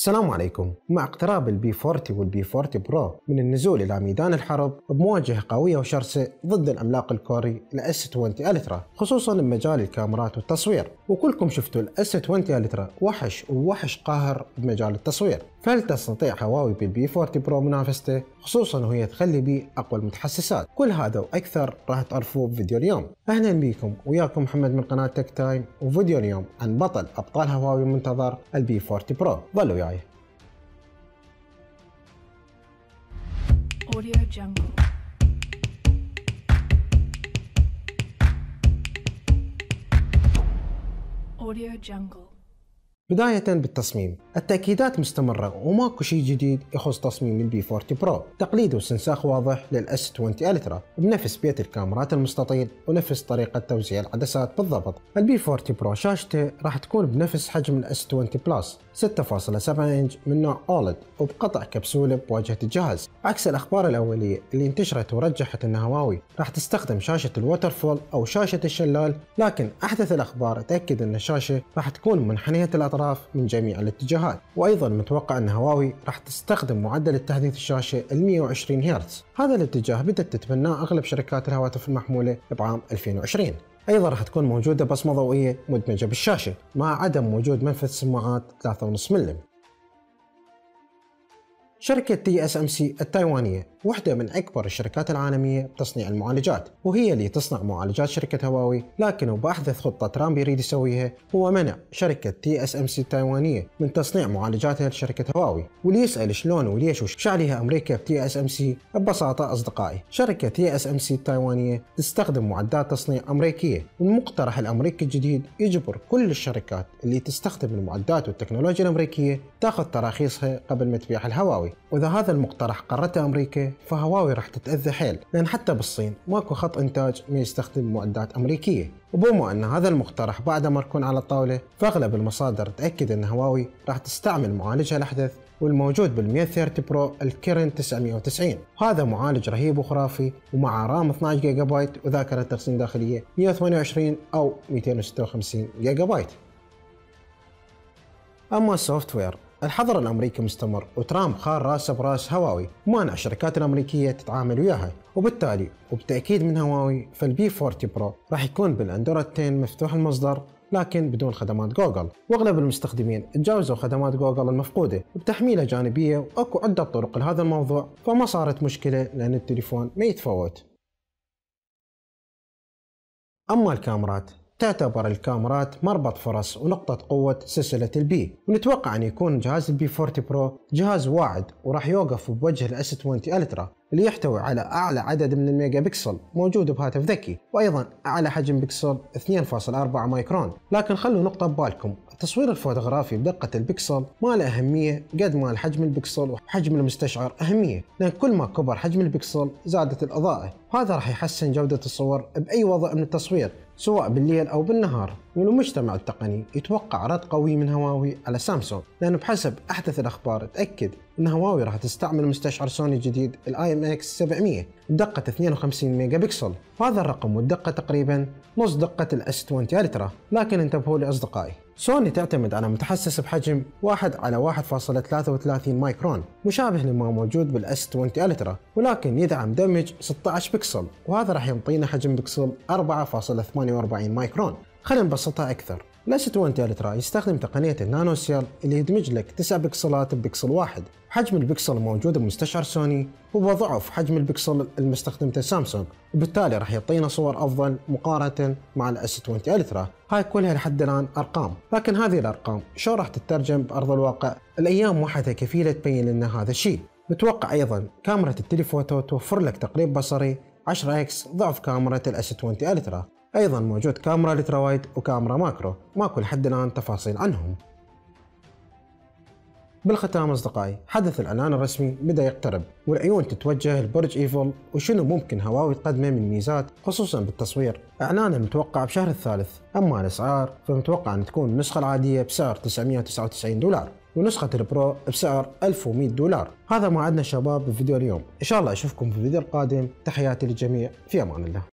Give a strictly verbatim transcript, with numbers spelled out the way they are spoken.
السلام عليكم. مع اقتراب البي أربعين والبي أربعين برو من النزول إلى ميدان الحرب بمواجهة قوية وشرسة ضد العملاق الكوري الاس عشرين الترا، خصوصا بمجال الكاميرات والتصوير، وكلكم شفتوا الاس عشرين الترا وحش ووحش قاهر بمجال التصوير، فهل تستطيع هواوي بالبي أربعين برو منافسته، خصوصا وهي تخلي بيه اقوى المتحسسات؟ كل هذا واكثر راح تعرفوه بفيديو اليوم. اهلا بكم، وياكم محمد من قناة تك تايم، وفيديو اليوم عن بطل ابطال هواوي المنتظر البي أربعين برو. ظلوا وياي. Audio Jungle. Audio Jungle. بداية بالتصميم، التأكيدات مستمرة وماكو شيء جديد يخص تصميم البي أربعين برو، تقليد واستنساخ واضح للاس عشرين الترا بنفس بيت الكاميرات المستطيل ونفس طريقة توزيع العدسات بالضبط. البي أربعين برو شاشته راح تكون بنفس حجم الاس عشرين بلس ستة فاصلة سبعة انش من نوع اولد وبقطع كبسولة بواجهة الجهاز، عكس الأخبار الأولية اللي انتشرت ورجحت أن هواوي راح تستخدم شاشة الوترفول أو شاشة الشلال، لكن أحدث الأخبار تأكد أن الشاشة راح تكون منحنية الأطراف من جميع الاتجاهات، وايضا متوقع ان هواوي راح تستخدم معدل التحديث الشاشه ال مئة وعشرين هرتز. هذا الاتجاه بدات تتبناه اغلب شركات الهواتف المحموله بعام ألفين وعشرين. ايضا راح تكون موجوده بصمه ضوئيه مدمجه بالشاشه مع عدم وجود منفذ سماعات ثلاثة فاصلة خمسة ملم. شركة تي اس ام سي التايوانية واحدة من أكبر الشركات العالمية بتصنيع المعالجات، وهي اللي تصنع معالجات شركة هواوي، لكن بأحدث خطة ترامب يريد يسويها هو منع شركة تي اس ام سي التايوانية من تصنيع معالجاتها لشركة هواوي. واللي يسأل شلون وليش وش عليها أمريكا بتي اس ام سي، ببساطة أصدقائي، شركة تي اس ام سي التايوانية تستخدم معدات تصنيع أمريكية، والمقترح الأمريكي الجديد يجبر كل الشركات اللي تستخدم المعدات والتكنولوجيا الأمريكية تاخذ تراخيصها قبل ما تبيع الهواوي. وإذا هذا المقترح قررته أمريكا فهواوي راح تتأذى حيل، لأن حتى بالصين ماكو خط إنتاج ما يستخدم معدات أمريكية. وبما أن هذا المقترح بعد ما يكون على الطاولة، فأغلب المصادر تأكد أن هواوي راح تستعمل معالجها الأحدث والموجود بال مئة وثلاثين برو الكيرن تسعمئة وتسعين. هذا معالج رهيب وخرافي ومع رام اثني عشر جيجا بايت وذاكرة تخزين داخلية مئة وثمانية وعشرين أو مئتين وستة وخمسين جيجا بايت. أما السوفت وير، الحظر الامريكي مستمر وترامب خار راسه براس هواوي، ومانع الشركات الامريكيه تتعامل وياها، وبالتالي وبتاكيد من هواوي فالبي أربعين برو راح يكون بالاندرويد عشرة مفتوح المصدر لكن بدون خدمات جوجل، واغلب المستخدمين تجاوزوا خدمات جوجل المفقوده بتحميله جانبيه، واكو عده طرق لهذا الموضوع، فما صارت مشكله لان التليفون ما يتفوت. اما الكاميرات، تعتبر الكاميرات مربط فرس ونقطة قوة سلسلة البي، ونتوقع أن يكون جهاز البي أربعين برو جهاز واعد وراح يوقف بوجه الاس عشرين الترا اللي يحتوي على أعلى عدد من الميجا بكسل موجود بهاتف ذكي، وأيضا أعلى حجم بكسل اثنين فاصلة أربعة مايكرون. لكن خلوا نقطة ببالكم، التصوير الفوتوغرافي بدقة البكسل ما له أهمية قد ما الحجم البكسل وحجم المستشعر أهمية، لأن كل ما كبر حجم البكسل زادت الإضاءة، وهذا راح يحسن جودة الصور بأي وضع من التصوير سواء بالليل أو بالنهار. والمجتمع التقني يتوقع رد قوي من هواوي على سامسونج، لأنه بحسب أحدث الأخبار تأكد أن هواوي راح تستعمل مستشعر سوني الجديد الاي ام اكس سبعمئة بدقة اثنين وخمسين ميجا بكسل، وهذا الرقم والدقة تقريبا نص دقة الاس عشرين الترا. لكن انتبهوا لي أصدقائي، سوني تعتمد على متحسس بحجم واحد على واحد فاصلة ثلاثة وثلاثين مايكرون مشابه لما موجود بالاس عشرين الترا، ولكن يدعم دمج ستة عشر بكسل، وهذا راح يعطينا حجم بكسل أربعة فاصلة ثمانية وأربعين مايكرون. خلينا نبسطها أكثر، الاس عشرين الترا يستخدم تقنية النانو سيل اللي يدمج لك تسع بكسلات ببكسل واحد، حجم البكسل الموجود بمستشعر سوني هو ضعف حجم البكسل المستخدمته سامسونج، وبالتالي راح يعطينا صور افضل مقارنة مع الاس عشرين الترا. هاي كلها لحد الان ارقام، لكن هذه الارقام شو راح تترجم بارض الواقع؟ الايام وحدها كفيلة تبين لنا هذا الشيء. متوقع ايضا كاميرا التليفوتو توفر لك تقريب بصري عشرة اكس ضعف كاميرا الاس عشرين الترا، ايضا موجود كاميرا الترا وايد وكاميرا ماكرو، ماكو لحد الان تفاصيل عنهم. بالختام أصدقائي، حدث الإعلان الرسمي بدأ يقترب والعيون تتوجه لبرج إيفل وشنو ممكن هواوي تقدمه من ميزات خصوصا بالتصوير. إعلانه متوقع بشهر الثالث. أما الأسعار فمتوقع أن تكون النسخة العادية بسعر تسعمئة وتسعة وتسعين دولار ونسخة البرو بسعر ألف ومئة دولار. هذا ما عندنا شباب بفيديو اليوم، إن شاء الله أشوفكم في الفيديو القادم. تحياتي للجميع، في أمان الله.